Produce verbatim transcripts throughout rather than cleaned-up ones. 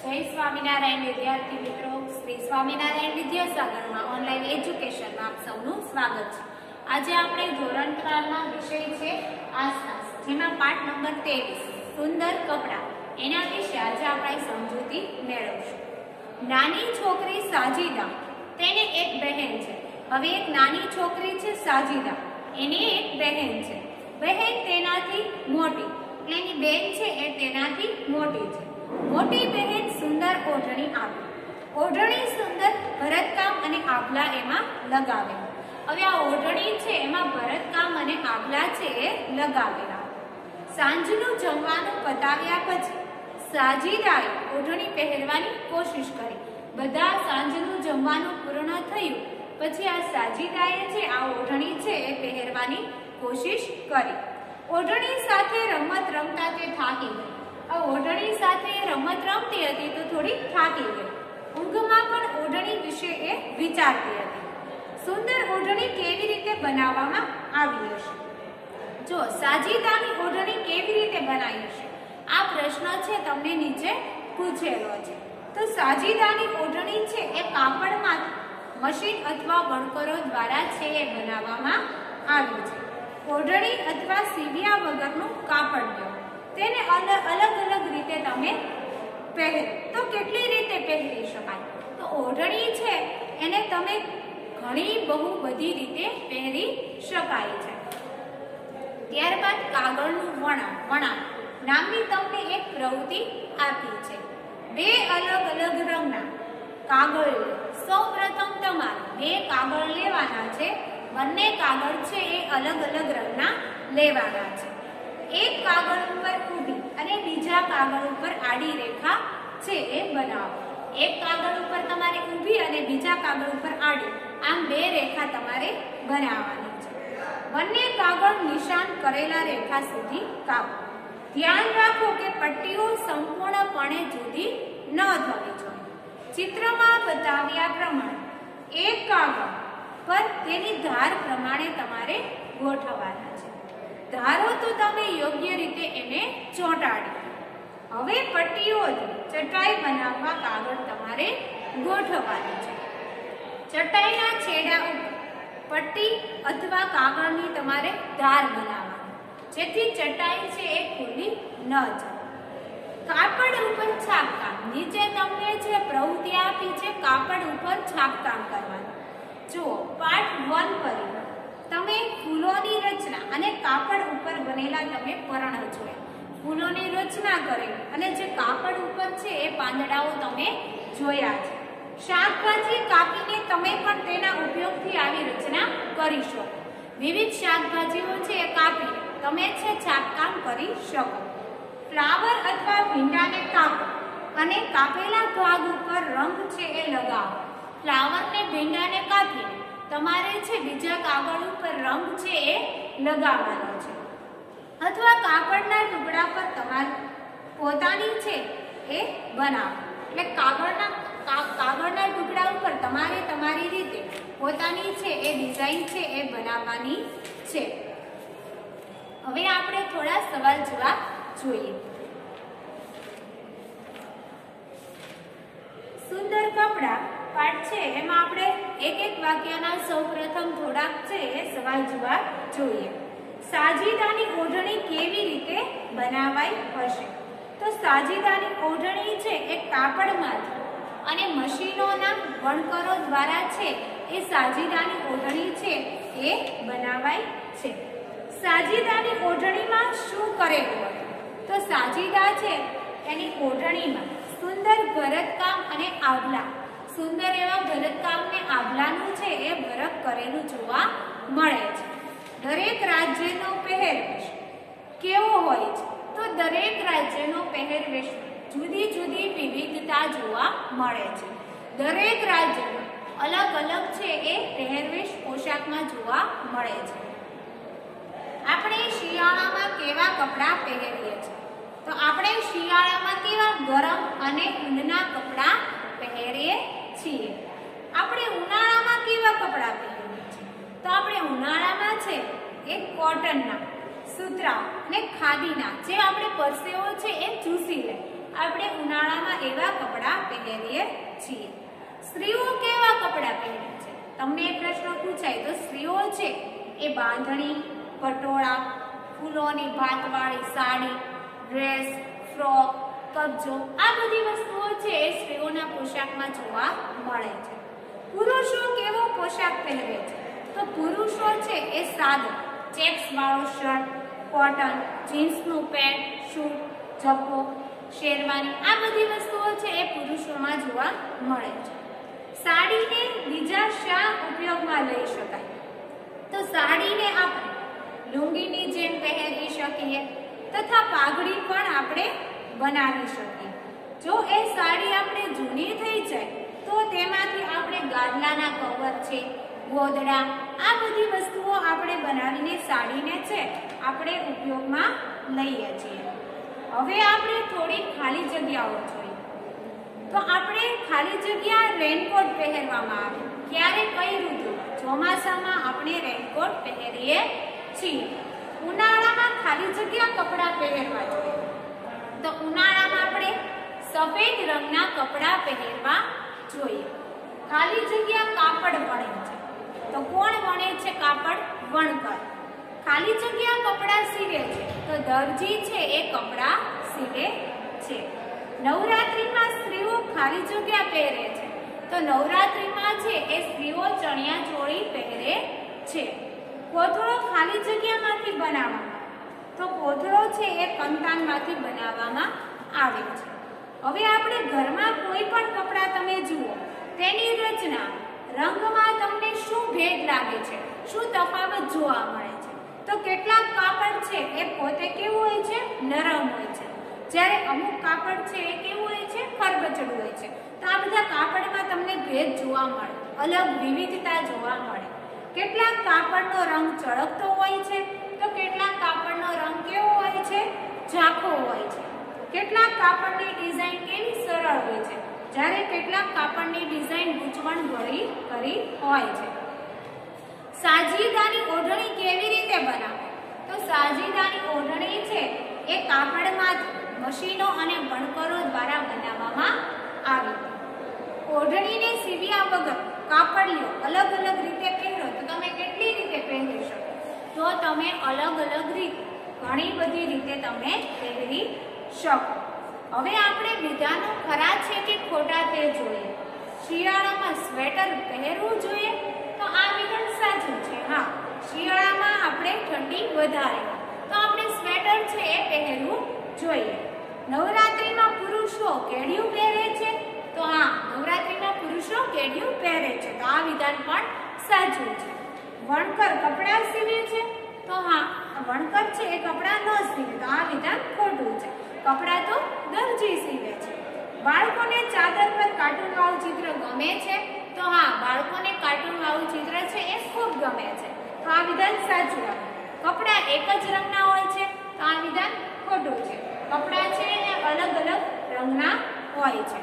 जय स्वामीनारायण विद्यार्थी मित्रों, श्री स्वामीनारायण विद्यासागर में ऑनलाइन एज्युकेशन में आप सबनु स्वागत है। आज आपणे धोरण चार ना विषय छे आसपास, जेमां पाठ नंबर तेवीस सुंदर कपड़ा एना विषे आज आपणे समजूती मेळवशुं। नानी छोकरी साजिदा, तेने एक बहन छे। हवे एक नानी छोकरी छे साजिदा, एने एक बहन छे। बहन तेनाथी मोटी, એટલે એની બેન છે એ તેનાથી મોટી છે। મોટી બહેન સુંદર ઓઢણી આપી। ઓઢણી સુંદર ભરતકામ અને આભલા એમાં લગાવેલા। હવે આ ઓઢણી છે એમાં ભરતકામ અને આભલા છે એ લગાવેલા। સાંજનું જમવાનું પતાવ્યા પછી સાજીદાએ ઓઢણી પહેરવાની કોશિશ કરી। બધા સાંજનું જમવાનું પૂર્ણ થયું પછી આ સાજીદાએ છે આ ઓઢણી છે એ પહેરવાની કોશિશ કરી। ઓઢણી સાથે રમત રમતા તે થાકી ગઈ। આ ઓઢણી સાથે રમત રમતી હતી તો થોડી થાકી ગઈ। ઊંઘમાં પણ ઓઢણી વિશે એ વિચારતી હતી। સુંદર ઓઢણી કેવી રીતે બનાવવામાં આવી હશે? જો સાજીદાની ઓઢણી કેવી રીતે બનાવી હશે આ પ્રશ્ન છે તમને નીચે પૂછેલો છે। તો સાજીદાની ઓઢણી છે એ કાપડમાં મશીન અથવા વણકરો દ્વારા છે એ બનાવવામાં આવી છે। ઓઢણી अथवा सीविया वगरनु कापड़ लो, तेने अलग अलग अलग रीते तमे पहेर तो केटली रीते पहेरी शकाय। तो ओढ़णी छे एने तमे घणी बहु बधी रीते पहेरी शकाय छे। त्यारबाद कागळनु वणाट वणाट नामनी तमने एक प्रवृत्ति आपी छे। बे अलग अलग रंगना कागळ सौप्रथम तमारे बे कागळ लेवाना छे। बने कागळ छे ए अलग अलग रंगना लेवाना छे। एक कागळ उपर ऊभी अने बीजा कागळ उपर आडी रेखा छे ए बनावो। एक कागळ उपर तमारे ऊभी अने बीजा कागळ उपर आडी आम बे रेखा तमारे बनाववानी छे। बने कागळ निशान करेला रेखा सुधी कापो। ध्यान राखो के पट्टीओ संपूर्णपणे जुदी न थवी जोईए। चित्रमां बताव्या प्रमाणे एक कागळ पर तेनी धार प्रमाणे तमारे गोठववाना छे। धारो तो तमे योग्य रीते एने ચોંટાડી। હવે પટ્ટીઓથી ચટાઈ બનાવવા કાગળ તમારે ગોઠવવાની છે। ચટાઈના છેડા ઉપર પટ્ટી અથવા કાગળની તમારે ધાર બનાવવાની, જેથી ચટાઈ છે એ ખુલ્લી ન જાય। કાપડ ઉપર છાપકામ, નીચે તમને છે પ્રવૃત્તિ આપી છે કાપડ ઉપર છાપકામ કરવાનું। जो पाठ वन पर तमे फूलोनी रचना अने कापड़ उपर बनेला तमे पर्ण जोया। फूलोनी रचना करे अने जे कापड़ उपर छे ए पांदडाओ तमे जोया छे। शाकभाजी कापीने तमे पण तेना उपयोगथी आवी रचना करी शको। विविध शाकभाजीओ छे ए कापी तमे छे छापकाम करी शको। फ्लावर अथवा भींडाने कापो अने कापेला भाग उपर रंग छे ए लगावो। फ्लावर ने भींडा ने कापी तमारे छे बीजा कागळ उपर रंग छे ए लगावવાનો છે अथवा कापड़ना टुकड़ा पर तमारे पोतानी छे ए बनावो। એટલે कागळना कागळना टुकड़ा उपर तमारे तमारी रीते पोतानी छे ए डिजाइन छे ए बनावવાની છે। હવે આપણે થોડા સવાલ જવાબ જોઈએ। सुंदर कपड़ा पाठ छे एमां आपणे एक एक वाक्यना सौप्रथम थोड़ाक छे सवाल जवाब जोईए। साजीदानी ओढ़णी केवी रीते बनावाई हशे? तो साजीदानी ओढ़णी छे एक कापड़मांथी अने मशीनोना वणकरो द्वारा छे ए साजीदानी ओढ़णी छे ए बनावाई छे। साजीदानी ओढ़णीमां शुं करेલું હોય? तो साजीदा छे एनी ओढ़णीमां सुंदर भरतकाम अने आभला, सुंदर एवा भरतकाम ने आभलानुं छे ए भरत करेલું જોવા મળે છે। દરેક રાજ્યનો પહેરવેશ કેવો હોય છે? તો દરેક રાજ્યનો પહેરવેશ જુદી જુદી વિવિધતા જોવા મળે છે। દરેક રાજ્યમાં અલગ અલગ છે એ પહેરવેશ પોશાકમાં જોવા મળે છે। આપણે શિયાળામાં કેવા કપડાં પહેરીએ છીએ? तो आपणे शियाळामां केवा गरम अने ऊनना कपड़ा पहेरीए छीए। आपणे उनाळामां केवा कपड़ा पहेरीए छीए? तो आपणे उनाळामां छे एक कॉटनना सूतराम अने खादीना जे आपणे परसेवो छे ए चूसी ले આપણે ઉનાળામાં એવા કપડાં પહેરીએ છીએ. સ્ત્રીઓ કેવા કપડાં પહેરે છે? તમને એ પ્રશ્ન પૂછાય તો સ્ત્રીઓ છે એ બાંધણી, પટોળા, ફૂલોની ભાતવાળી સાડી, ડ્રેસ, ફ્રોક, કબજો આ બધી વસ્તુઓ છે એ સ્ત્રીઓના પોશાકમાં જોવા મળે છે. પુરુષો કેવો પોશાક પહેરે છે? તો પુરુષો છે એ સાદો ચેક્સ વાળો શર્ટ, કોટન, જીન્સનું પેન્ટ, શૂટ, જપ્પો, શેરવાની આ બધી વસ્તુઓ છે એ પુરુષોમાં જોવા મળે છે. સાડીને બીજા શા ઉપયોગમાં લઈ શકાય? તો સાડીને આપણે લુંગીની જેમ પહેરી શકીએ તથા પાઘડી પણ આપણે બનાવી શકીએ. જો એ સાડી આપણે જૂની થઈ જાય તો તેમાંથી આપણે ગાદલાના કવર છે, ગોદડા આ બધી વસ્તુઓ આપણે બનાવીને સાડીને છે આપણે ઉપયોગમાં લઈએ છીએ. હવે આપણે થોડી ખાલી જગ્યાઓ જોઈએ. તો આપણે ખાલી જગ્યા રેનકોટ પહેરવામાં આવે. ક્યારે? કઈ ઋતુ? ચોમાસામાં આપણે રેનકોટ પહેરીએ છીએ. ઉનાળામાં ખાલી જગ્યા કપડાં પહેરવા જોઈએ. તો ઉનાળામાં આપણે સફેદ રંગના કપડાં પહેરવા જોઈએ. ખાલી જગ્યા કાપડ વણે છે. તો કોણ વણે છે કાપડ? વણકર. ખાલી જગ્યા કપડાં સીવે છે. તો દરજી છે એ કપડાં સીવે છે. નવરાત્રિમાં સ્ત્રીઓ ખાલી જગ્યા પહેરે છે. તો નવરાત્રિમાં છે એ સ્ત્રીઓ ચણિયા ચોળી પહેરે છે. કોથળો ખાલી જગ્યામાંથી બનાવવામાં. તો કોથળો છે એ કંતાનમાંથી બનાવવામાં આવે છે. હવે આપણે ઘરમાં કોઈ પણ કપડાં તમે જુઓ, તેની રચના, રંગમાં તમને શું ભેદ લાગે છે? શું તફાવત જોવા મળે છે? તો કેટલાક કાપડ છે એ પોતે કેવું હોય છે? નરમ હોય છે. જ્યારે અમુક કાપડ છે એ કેવું હોય છે? ખરબચડું હોય છે. તો આ બધા કાપડમાં તમને ભેદ જોવા મળે, અલગ વિવિધતા જોવા મળે. કેટલાક કાપડનો રંગ ચળકતો હોય છે તો કેટલાક કાપડનો રંગ કેવો હોય છે? ઝાંખો હોય છે. કેટલાક કાપડની ડિઝાઇન કેવી સરળ હોય છે, જ્યારે કેટલાક કાપડની ડિઝાઇન ગૂંચવણ ભરી કરી હોય છે. સાજીદાની ઓઢણી કેવી રીતે બનાવે? તો સાજીદાની ઓઢણી છે એ કાપડમાંથી મશીનો અને વણકરો દ્વારા બનાવવામાં આવે. ઓઢણીને સીવ્યા વગર કાપડ લ્યો, અલગ અલગ રીતે પહેરો તો તમે કેટલી રીતે પહેરી શકો? તો તમે અલગ અલગ રીતે, ઘણી બધી રીતે તમે પહેરી શકો. હવે આપણે વિધાનો ખરા છે કે ખોટા તે જોઈએ. શિયાળામાં સ્વેટર પહેરવું જોઈએ? તો આ વિધાન સાચું છે. હા, શિયાળામાં આપણે ઠંડી વધારે તો આપણે સ્વેટર છે એ પહેરવું જોઈએ. નવરાત્રિમાં પુરુષો કેડિયું પહેરે છે? તો હા, નવરાત્રિમાં પુરુષો કેડિયું પહેરે છે. તો આ વિધાન પણ સાચું છે. વણકર કપડાં સીવે છે? તો હા, વણકર છે એ કપડાં ન સીવે. તો આ વિધાન ખોટું છે. કપડાં તો દરજી સીવે છે. બાળકોને ચાદર પર કાર્ટૂન વાળું ચિત્ર ગમે છે? તો હા, બાળકોને કાર્ટૂન વાળું ચિત્ર છે એ ખૂબ ગમે છે. તો આ વિધાન સાચું આવે. કપડાં એક જ રંગના હોય છે? તો આ વિધાન ખોટું છે. કપડાં છે એ અલગ અલગ રંગના હોય છે.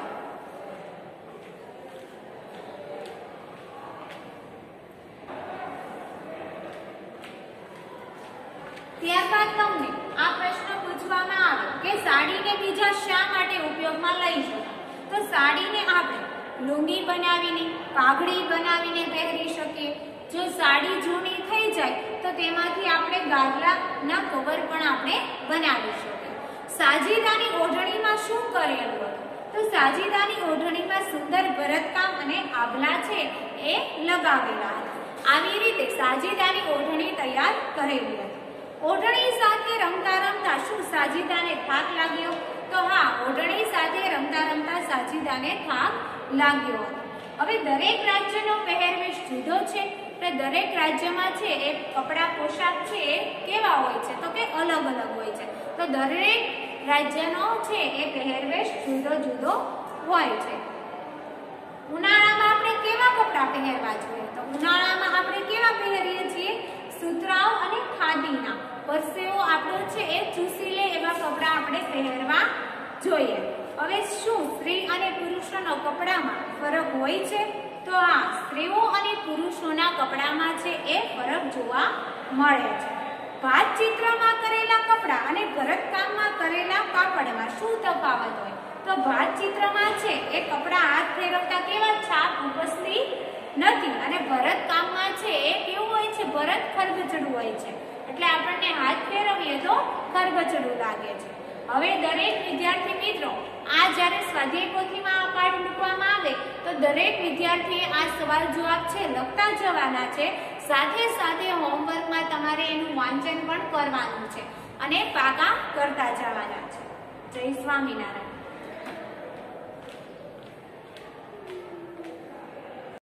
ત્યારબાદ તમને આ પ્રશ્ન પૂછવામાં આવે કે સાડીને બીજા શા માટે ઉપયોગમાં લઈ શકાય? તો સાડીને આપણે લુંગી બનાવીને, પાઘડી બનાવીને પહેરી શકીએ. જો સાડી જૂની થઈ જાય તો તેમાંથી આપણે ગાદલાના કવર પણ આપણે બનાવી શકીએ. સાજીદાની ઓઢણીમાં શું કરેલું હતું? તો સાજીદાની ઓઢણીમાં સુંદર ભરતકામ અને આગલા છે એ લગાવેલા હતા. આવી રીતે સાજીદાની ઓઢણી તૈયાર કરેલી હતી. ઓઢણી સાથે રમતા રમતા શું સાજીદાને થાક લાગ્યો? તો હા, ઓઢણી સાથે રમતા રમતા સાજીદાને થાક લાગ્યો હતો. હવે દરેક રાજ્યનો પહેરવેશ જુદો છે. તો દરેક રાજ્યમાં છે એ કપડા પોશાક છે એ કેવા હોય છે? તો કે અલગ અલગ હોય છે. તો દરેક રાજ્યનો છે એ પહેરવેશ જુદો જુદો હોય છે. ઉનાળામાં આપણે કેવા કપડા પહેરવા જોઈએ? તો ઉનાળામાં આપણે કેવા પહેરીએ છીએ? સુતરાઉ અને ખાદીના, પરસેવો આપણો છે એ ચૂસી લે એવા કપડા આપણે પહેરવા જોઈએ. હવે શું સ્ત્રી અને પુરુષોના કપડામાં ફરક હોય છે? તો આ સ્ત્રીઓ અને પુરુષોના કપડામાં છે એ ફરક જોવા મળે છે. ભાતચિત્રમાં કરેલા કપડા અને ભરતકામમાં કરેલા કાપડમાં શું શું તફાવત હોય? તો ભાત ચિત્રમાં છે એ કપડા હાથ ફેરવતા કેવા છાપ ઉપસતી નથી અને ભરત કામમાં છે એ કેવું હોય છે? ભરત ખરબચડું હોય છે, એટલે આપણને હાથ ફેરવીએ તો ખરબચડું લાગે છે. હવે દરેક વિદ્યાર્થી મિત્રો આ જ્યારે સ્વાધ્યાય પોથીમાં આ પાઠ મૂકવામાં આવે તો દરેક વિદ્યાર્થીએ આ સવાલ જવાબ છે લખતા જવાના છે. સાથે સાથે હોમવર્કમાં તમારે એનું વાંચન પણ કરવાનું છે અને પાકા કરતા જવાના છે. જય સ્વામિનારાયણ.